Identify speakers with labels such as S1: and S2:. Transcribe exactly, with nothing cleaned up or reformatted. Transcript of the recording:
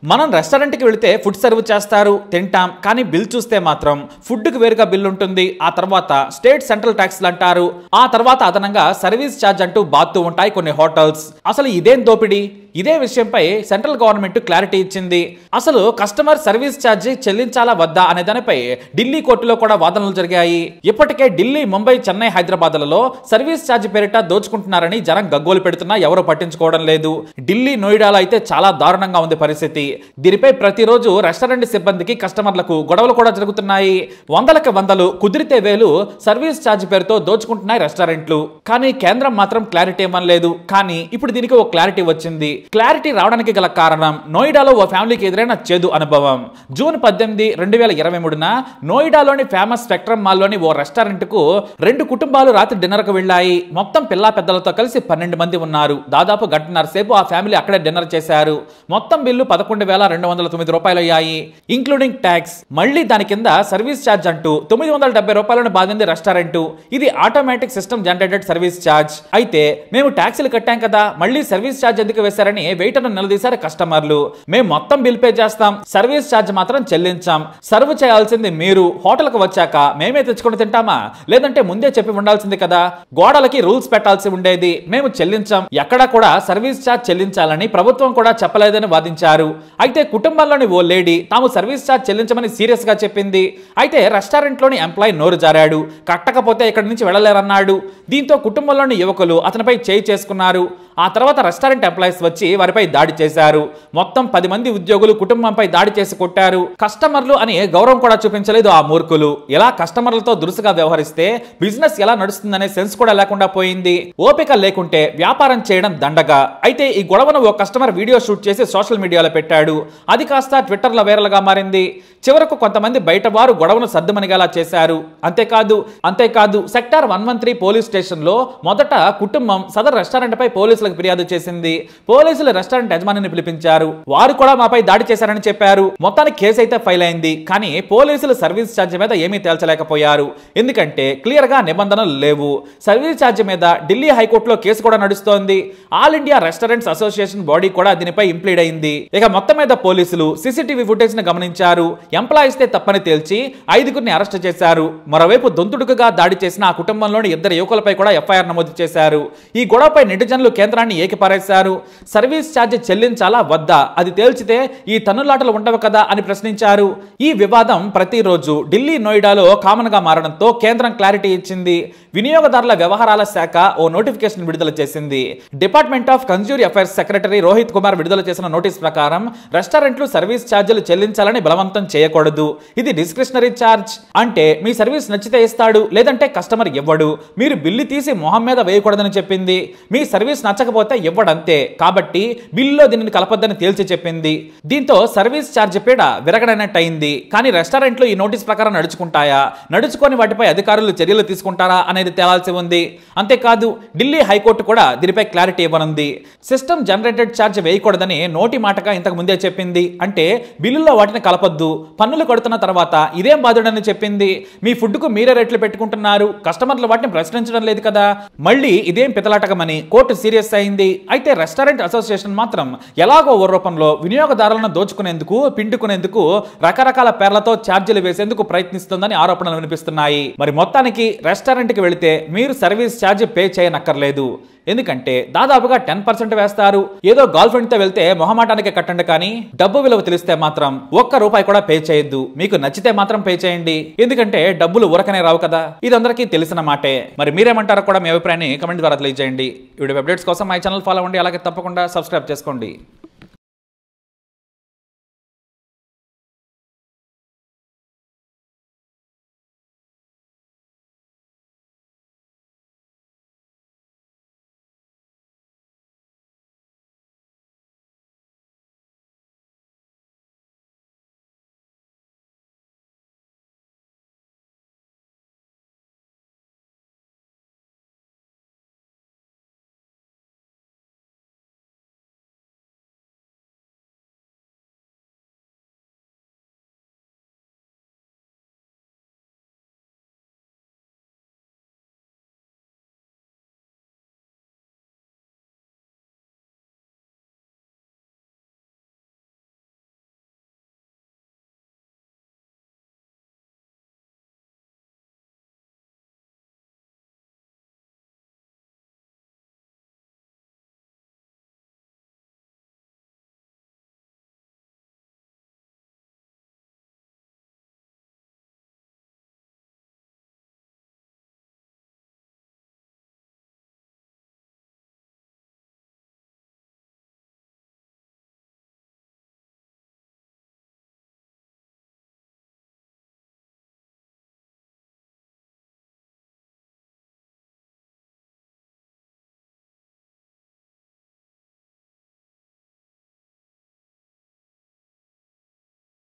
S1: మనం రెస్టారెంట్కి వెళితే ఫుడ్ సర్వ్ చేస్తారు, తింటాం. కానీ బిల్ చూస్తే మాత్రం ఫుడ్కి వేరుగా బిల్ ఉంటుంది. ఆ తర్వాత స్టేట్ సెంట్రల్ ట్యాక్స్లు అంటారు. ఆ తర్వాత అదనంగా సర్వీస్ ఛార్జ్ అంటూ బాత్తూ ఉంటాయి కొన్ని హోటల్స్. అసలు ఇదేం దోపిడీ? ఇదే విషయంపై సెంట్రల్ గవర్నమెంట్ క్లారిటీ ఇచ్చింది. అసలు కస్టమర్ సర్వీస్ ఛార్జ్ చెల్లించాలా వద్దా అనే దానిపై ఢిల్లీ కోర్టులో కూడా వాదనలు జరిగాయి. ఇప్పటికే ఢిల్లీ, ముంబై, చెన్నై, హైదరాబాద్లలో సర్వీస్ ఛార్జ్ పేరిట దోచుకుంటున్నారని జనం గగ్గోలు పెడుతున్నా ఎవరు పట్టించుకోవడం లేదు. ఢిల్లీ, నోయిడాలో అయితే చాలా దారుణంగా ఉంది పరిస్థితి. దీనిపై ప్రతిరోజు రెస్టారెంట్ సిబ్బందికి, కస్టమర్లకు గొడవలు కూడా జరుగుతున్నాయి. వందలకి వందలు, కుదిరితే వేలు సర్వీస్ ఛార్జ్ పేరుతో దోచుకుంటున్నాయి రెస్టారెంట్లు. కానీ కేంద్రం మాత్రం క్లారిటీ ఇవ్వలేదు. కానీ ఇప్పుడు దీనికి ఒక క్లారిటీ వచ్చింది. క్లారిటీ రావడానికి గల కారణం నోయిడాలో ఓ ఫ్యామిలీకి ఎదురైన చేదు అనుభవం. జూన్ పద్దెనిమిది రెండు వేల ఇరవై మూడున నోయిడాలోని ఫేమస్ స్పెక్ట్రమ్ మాల్లోని ఓ రెస్టారెంట్ కు రెండు కుటుంబాలు రాత్రి డిన్నర్ కు వెళ్లాయి. మొత్తం పిల్లా పెద్దలతో కలిసి పన్నెండు మంది ఉన్నారు. దాదాపు గంటన్నర సేపు ఆ ఫ్యామిలీ అక్కడే డిన్నర్ చేశారు. మొత్తం బిల్లు పదకొండు వేల రెండు వందల తొమ్మిది రూపాయలు అయ్యాయి, ఇంక్లూడింగ్ ట్యాక్స్. మళ్ళీ దాని కింద సర్వీస్ ఛార్జ్ అంటూ తొమ్మిది వందల డెబ్బై రూపాయలను బాధింది రెస్టారెంట్. ఇది automatic system generated service charge. అయితే మేము ట్యాక్సీలు కట్టాం కదా, మళ్ళీ సర్వీస్ ఛార్జ్ ఎందుకు వేశారని వెయిటర్ నిలదీశారు కస్టమర్లు. మేము మొత్తం బిల్ పే చేస్తాం, సర్వీస్ ఛార్జ్ మాత్రం చెల్లించాం. సర్వ్ చేయాల్సింది మీరు. హోటల్ కు వచ్చాక మేమే తెచ్చుకొని తింటామా? లేదంటే ముందే చెప్పి ఉండాల్సింది కదా. గోడలకి రూల్స్ పెట్టాల్సి ఉండేది. మేము చెల్లించాం. ఎక్కడా కూడా సర్వీస్ ఛార్జ్ చెల్లించాలని ప్రభుత్వం కూడా చెప్పలేదని వాదించారు. అయితే కుటుంబంలోని ఓ లేడీ తాము సర్వీస్ ఛార్జ్ చెల్లించమని సీరియస్ గా చెప్పింది. అయితే రెస్టారెంట్ లోని ఎంప్లాయీ నోరు జారాడు. కట్టకపోతే ఇక్కడి నుంచి వెళ్ళలేరన్నాడు. దీంతో కుటుంబంలోని యువకులు అతనిపై చేయి చేసుకున్నారు. ఆ తర్వాత రెస్టారెంట్ ఎంప్లాయీస్ వచ్చి వారిపై దాడి చేశారు. మొత్తం పది మంది ఉద్యోగులు కుటుంబంపై దాడి చేసి కొట్టారు. కస్టమర్లు అని గౌరవం కూడా చూపించలేదు ఆ మూర్ఖులు. ఇలా కస్టమర్లతో దురుసుగా వ్యవహరిస్తే బిజినెస్ ఎలా నడుస్తుందనే సెన్స్ కూడా లేకుండా పోయింది. ఓపిక లేకుంటే వ్యాపారం చేయడం దండగా. అయితే ఈ గొడవను ఓ కస్టమర్ వీడియో షూట్ చేసి సోషల్ మీడియాలో పెట్టాడు. అది కాస్త ట్విట్టర్ లో వైరల్ గా మారింది. చివరకు కొంతమంది బయట వారు గొడవను సర్దుమనిగేలా చేశారు. అంతేకాదు అంతేకాదు sector one one three police station లో మొదట కుటుంబం సదర్ రెస్టారెంట్ పై పోలీసులకు ఫిర్యాదు చేసింది. పోలీసులు రెస్టారెంట్ యజమానిని పిలిపించారు. వారు కూడా మాపై దాడి చేశారని చెప్పారు. మొత్తానికి కేసు అయితే ఫైల్ అయింది. కానీ పోలీసులు సర్వీస్ ఛార్జ్ మీద ఏమీ తేల్చలేకపోయారు. ఎందుకంటే క్లియర్ గా నిబంధనలు లేవు. సర్వీస్ ఛార్జ్ మీద ఢిల్లీ హైకోర్టులో కేసు కూడా నడుస్తోంది. All India restaurants association body కూడా దీనిపై ఇంప్లీడ్ అయింది. ఇక మొత్తం మీద పోలీసులు సీసీటీవీ ఫుటేజ్ ని గమనించారు. ఎంప్లాయీస్ తే తప్పని తేల్చి ఐదుగురిని అరెస్ట్ చేశారు. మరోవైపు దొంతుడుకుగా దాడి చేసిన ఆ కుటుంబంలోని ఇద్దరు యువకులపై కూడా ఎఫ్ఐఆర్ నమోదు చేశారు. ఈ గొడవపై నెటిజన్లు కేంద్రాన్ని ఏకిపారేశారు. సర్వీస్ ఛార్జ్ చెల్లించాలా వద్దా అది తేల్చితే ఈ తన్నులాటలు ఉండవు కదా అని ప్రశ్నించారు. ఈ వివాదం ప్రతిరోజు ఢిల్లీ, నోయిడాలో కామన్ గా మారడంతో కేంద్రం క్లారిటీ ఇచ్చింది. వినియోగదారుల వ్యవహారాల శాఖ ఓ నోటిఫికేషన్ విడుదల చేసింది. Department of consumer affairs secretary Rohit Kumar విడుదల చేసిన నోటీస్ ప్రకారం రెస్టారెంట్లు సర్వీస్ ఛార్జీలు చెల్లించాలని బలవంతం చేయకూడదు. ఇది డిస్క్రిషనరీ ఛార్జ్. అంటే మీ సర్వీస్ నచ్చితే ఇస్తాడు, లేదంటే కస్టమర్ ఇవ్వడు. మీరు బిల్లు తీసి మొహం మీద వేయకూడదని చెప్పింది. మీ సర్వీస్ నచ్చకపోతే ఇవ్వడంతే. కాబట్టి బిల్లులో దీనిని కలపొద్దని తేల్చి చెప్పింది. దీంతో సర్వీస్ ఛార్జ్ పీడ విరగడనట్టయింది. కానీ రెస్టారెంట్లు ఈ నోటీస్ ప్రకారం నడుచుకుంటాయా, నడుచుకొని వాటిపై అధికారులు చర్యలు తీసుకుంటారా అనేది తేలాల్సి ఉంది. అంతేకాదు ఢిల్లీ హైకోర్టు కూడా దీనిపై క్లారిటీ ఇవ్వనుంది. సిస్టమ్ జనరేటెడ్ ఛార్జ్ వేయకూడదని నోటి మాటగా ఇంతకు ముందే చెప్పింది. అంటే బిల్లులో వాటిని కలపొద్దు. పన్నులు కడుతున్న తర్వాత ఇదేం బాధుడని చెప్పింది. మీ ఫుడ్ కు మీరే రేట్లు పెట్టుకుంటున్నారు, కస్టమర్లు వాటిని ప్రశ్నించడం లేదు కదా. మళ్ళీ ఇదేం పితలాటకమని కోర్టు సీరియస్ అయింది. అయితే రెస్టారెంట్ అసోసియేషన్ మాత్రం ఎలాగో ఓ రూపంలో వినియోగదారులను దోచుకునేందుకు, పిండుకునేందుకు రకరకాల పేర్లతో ఛార్జీలు వేసేందుకు ప్రయత్నిస్తుందని ఆరోపణలు వినిపిస్తున్నాయి. మరి మొత్తానికి రెస్టారెంట్ కి వెళితే మీరు సర్వీస్ ఛార్జ్ పే చేయనక్కర్లేదు. ఎందుకంటే దాదాపుగా టెన్ పర్సెంట్ వేస్తారు. ఏదో గర్ల్ ఫ్రెండ్ తో వెళ్తే మొహమాటానికి కట్టండి, కానీ డబ్బు విలువ తెలిస్తే మాత్రం ఒక్క రూపాయి కూడా పే చేయొద్దు. మీకు నచ్చితే మాత్రం పే చేయండి. ఎందుకంటే డబ్బులు ఊరకనే రావు కదా. ఇది అందరికీ తెలిసిన మాటే. మరి మీరేమంటారో కూడా మీ అభిప్రాయాన్ని కమెంట్ ద్వారా తెలియజేయండి. వీడియో అప్డేట్స్ కోసం మై ఛానల్ ఫాలో అవ్వండి. అలాగే తప్పకుండా సబ్స్క్రైబ్ చేసుకోండి.